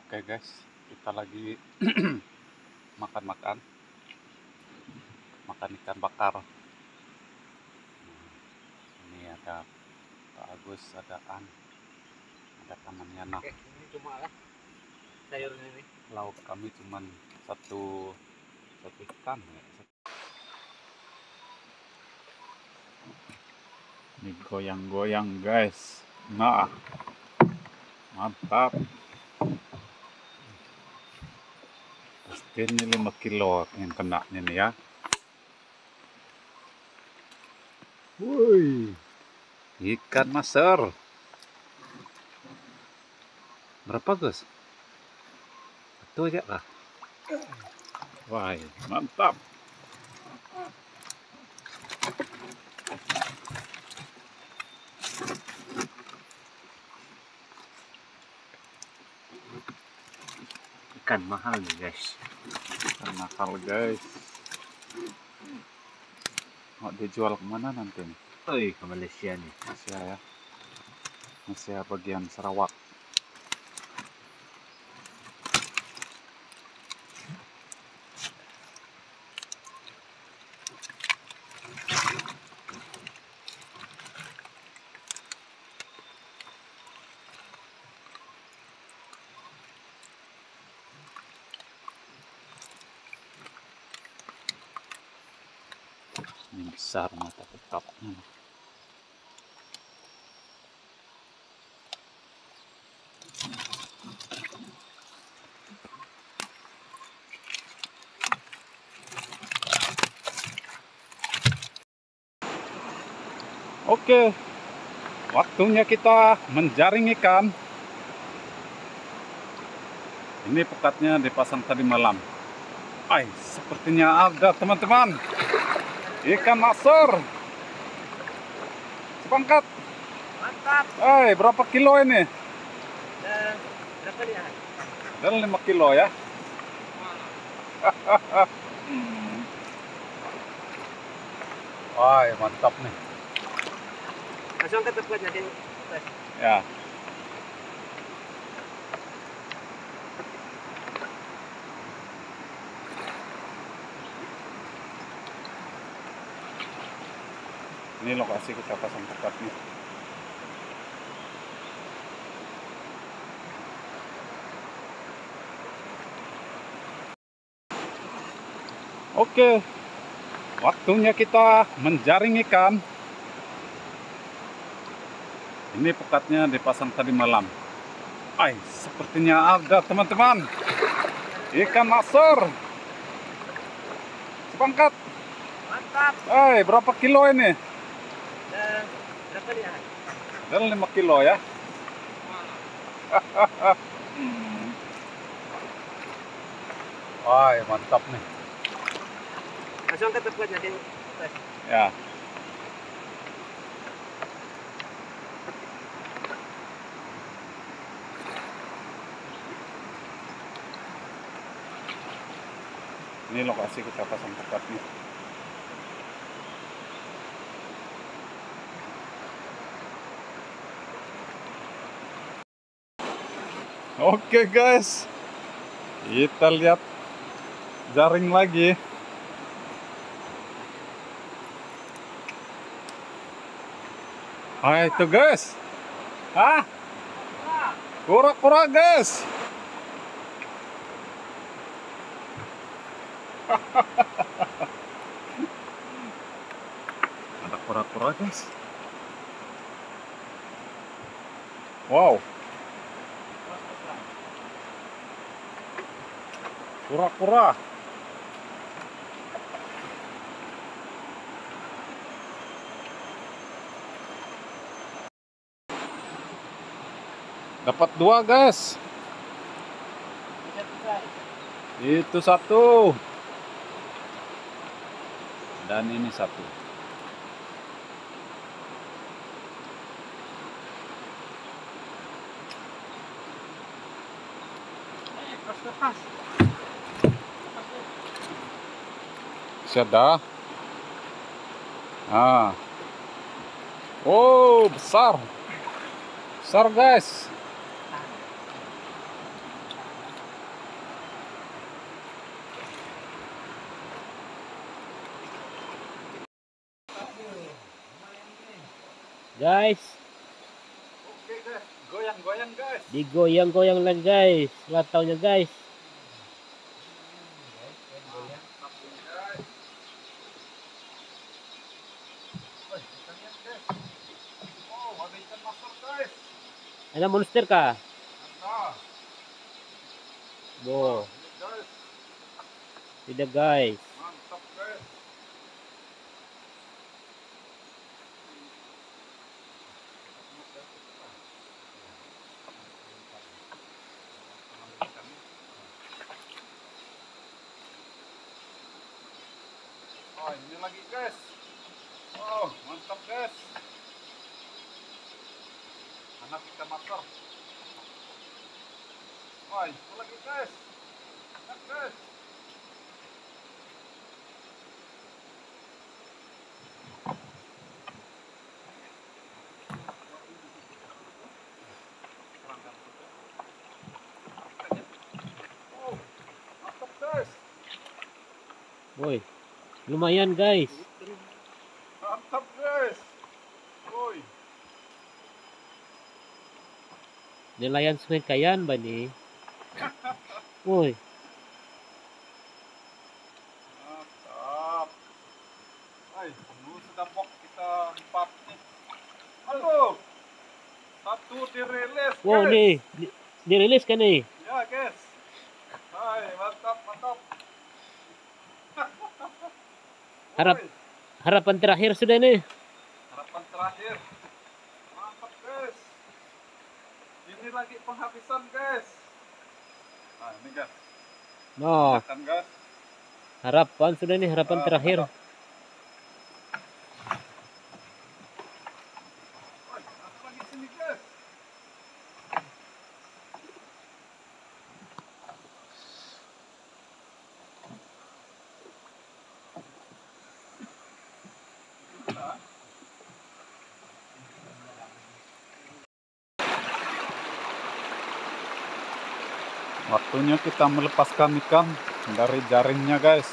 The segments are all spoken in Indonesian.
Oke guys, kita lagi makan ikan bakar. Ini ada Pak Agus, ada ada temannya. Nah, Ini cuma lah sayurnya ini. lauk kami cuman satu ikan ya. Ini goyang-goyang guys. Nah, mantap. Pasti ini 5 kilo yang kena ini ya. Woi, ikan maser. Berapa Gus? Satu aja kah? Wah, mantap. Ikan mahal nih guys. Ikan mahal guys. Mau dijual kemana nanti nih? Ke Malaysia nih. Malaysia ya. Malaysia bagian Sarawak. Ini besar mata tetapnya. Oke, waktunya kita menjaring ikan. Ini pekatnya dipasang tadi malam. Sepertinya ada teman-teman. Ikan maser. Sepangkat. Mantap. Berapa kilo ini? Dan berapa dia? Dan 5 kilo ya. Mantap nih. Langsung ke tempat jadi. Ya. Ini lokasi kita pasang tekadnya. Oke, waktunya kita menjaring ikan. Ini pekatnya dipasang tadi malam. Sepertinya ada teman-teman. Ikan maser. Sepangkat. Mantap. Berapa kilo ini? Dan berapa dia? Dan 5 kilo ya. Mantap nih. Langsung ke tempat jadi. Ya. Ini lokasi kita pasang tekadnya. Oke guys, kita lihat jaring lagi. Itu guys. Kura-kura guys. Ada kura-kura guys. Wow. Kura-kura. Dapat 2 guys. Itu 1. Dan ini 1. Sudah. Besar. Besar guys. Guys, Oke guys, goyang-goyang guys. digoyang-goyang lang guys. Lataunya guys. Mantap ini guys. Wih, kita lihat guys. Oh, ada ikan masak guys. Ada monster kah? Ada. Bo, Ini guys, tidak guys. mantap guys. Oh, ini lagi guys. Oh, mantap guys. Anak ikan masak. Wah, itu lagi guys. Enak guys. Oh, mantap guys. Woi, lumayan guys. Mantap guys. Woi, Nelayan Sungai Kayan ba ni? Woi, mantap. Ay, sudah bok kita 4 nih. Halo. Satu dirilis guys. wow nih, dirilis kan nih? Ya guys. Hai, mantap, mantap. Harap- Woi, Harapan terakhir sudah nih. harapan terakhir. Mantap guys. Ini lagi penghabisan guys. Nah ini guys. No, Makan guys. harapan sudah nih, harapan terakhir. Mantap. Woi, apa lagi sini guys? Waktunya kita melepaskan ikan dari jaringnya guys.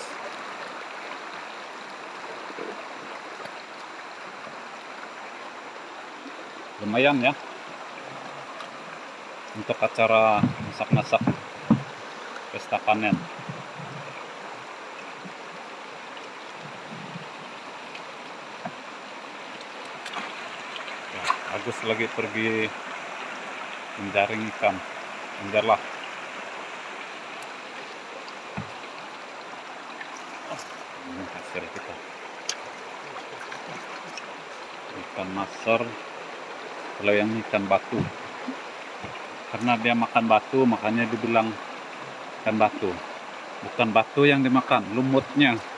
Lumayan ya untuk acara masak-masak pesta panen. Ya, Agus lagi pergi menjaring ikan. Menjarlah. Ini hasil kita. Ikan maser. Kalau yang ikan batu, karena dia makan batu makanya dibilang ikan batu. Bukan batu yang dimakan, lumutnya.